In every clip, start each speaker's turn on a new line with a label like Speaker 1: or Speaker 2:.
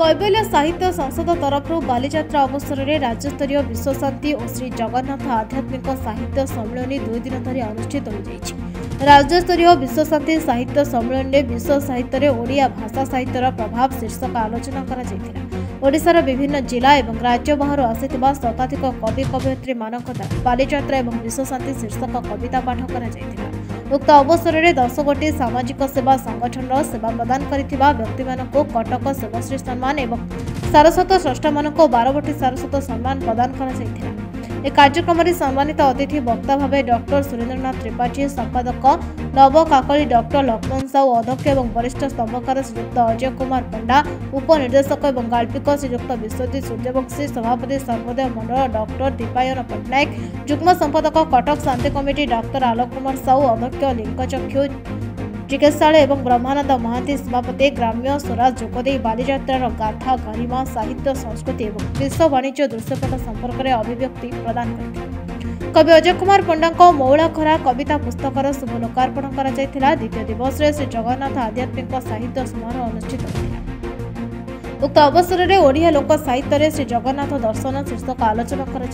Speaker 1: कैबल्य साहित्य संसद तरफ बालीजात्रा अवसर में राज्यस्तरीय विश्व शांति और श्री जगन्नाथ आध्यात्मिक साहित्य सम्मेलन 2 दिन धरी अनुष्ठित हो राज्यस्तरीय विश्व शांति साहित्य सम्मेलन में विश्व साहित्य में ओडिया भाषा साहित्यर प्रभाव शीर्षक आलोचना ओडिशार विभिन्न जिला और राज्य बाहर आसिथिबा शताधिक कवि कवयित्री मानक द्वारा बालीजात्रा और विश्व शांति शीर्षक कविता पाठ करा उक्त अवसर में 10 गोटी सामाजिक सेवा संगठन सेवा प्रदान करथिबा व्यक्ति मानक कटक सेवाश्री सम्मान और सारस्वत स्रष्टा मानक 12 गोटी सारस्वत सम्मान प्रदान करा कार्यक्रम में सम्मानित अतिथि वक्ता भाव डॉक्टर सुरेंद्रनाथ त्रिपाठी संपादक नव काकली डॉक्टर लक्ष्मण साहू अध्यक्ष और वरिष्ठ स्तंभकार श्रीयुक्त अजय कुमार पंडा उपनिर्देशक और गाल्पिक श्रीयुक्त विश्वजीत सूर्यवंशी सभापति सर्वोदय मंडल डॉक्टर दीपायन पट्टनायक जुग्म संपादक कटक शांति कमिटी डॉक्टर आलोक कुमार साहू अध्यक्ष लिंगचक्षु चिकित्सालय एवं ब्रह्मानंद महांती सभापति ग्राम्य स्वराज जोगदे बालीजात्रार गाथा गरिमा साहित्य संस्कृति और विश्व वाणिज्य दृश्यपट संपर्क में अभिव्यक्ति प्रदान करते कवि अजय कुमार पंडा मौला खरा कविता पुस्तकर शुभ लोकार्पण कर द्वितीय दिवस में श्री जगन्नाथ आध्यात्मिक साहित्य समारोह अनुष्ठित होता उक्त अवसर में ओडिया लोक साहित्य श्री जगन्नाथ दर्शन शीर्षक आलोचना कर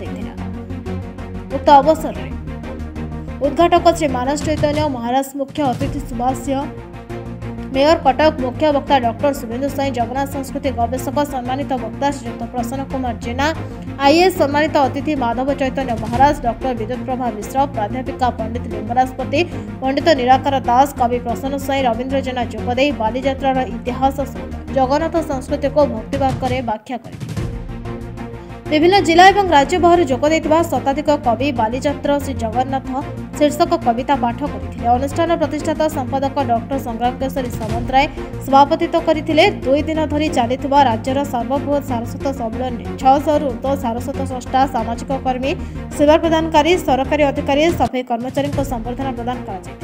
Speaker 1: उक्त अवसर में उद्घाटक श्री मानस चैतन्य महाराज मुख्य अतिथि सुभाष मेयर कटक मुख्य वक्ता डॉक्टर शुभेन्दु साई जगन्नाथ संस्कृति गवेषक सम्मानित वक्ता श्रीयुक्त प्रसन्न कुमार जेना आईएएस सम्मानित अतिथि माधव चैतन्य महाराज डॉक्टर विद्युत प्रभा मिश्र प्राध्यापिका पंडित लिंगराजपति पंडित निराकार दास कवि प्रसन्न साई रवीन्द्र जेना जोगदे बालीजात्रार इतिहास सहित जगन्नाथ संस्कृति को भक्तिभाग करे व्याख्या करते विभिन्न जिला और राज्य बाहर जोगदेइथिबा शताधिक कवि बालीजात्रा श्री जगन्नाथ शीर्षक कविता पाठ करथिले अनुष्ठान प्रतिष्ठाता संपादक डॉक्टर संग्राम केशरी सामंतराय सभापतित्व करथिले 2 दिन धरी चलिथिबा राज्यर सर्वबृहत सारस्वत सम्मेलन में 600 ऊर्ध्व सारस्वत स्रष्टा सामाजिक कर्मी सेवा प्रदानकारी सरकारी अधिकारी सफाई कर्मचारी को संबर्धना प्रदान करा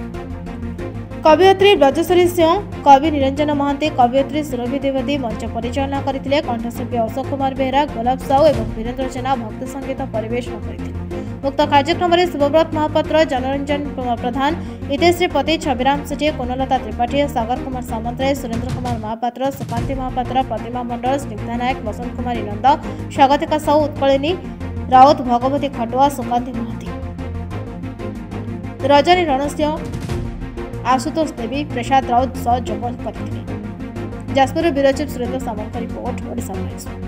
Speaker 1: कवयित्री ब्रजश्री सिंह कवि निरंजन महांती कवयित्री सुरभि द्विवेदी मंच परिचालना करथिले कंठशिल्पी अशोक कुमार बेहरा गोलाब साहू और वीरेंद्र जेना भक्ति संगीत परिवेषण करथिले उक्त कार्यक्रम में शुभव्रत महापात्र जनरंजन प्रधान इतेश्री पति छविराम सेठी कोनलता त्रिपाठी सागर कुमार सामंतराय सुरेंद्र कुमार महापात्र सुकांति महापात्र प्रतिमा मंडल स्निग्धा नायक बसंत कुमारी नंद स्वागतिका साहू उत्कलिनी राउत भगवती खटुआ सुकांति महांती रजनी रणसिंह आशुतोष देवी प्रसाद राउत सह जोग करथिले Jajpur bureau chief Surendra Samant report Odisha.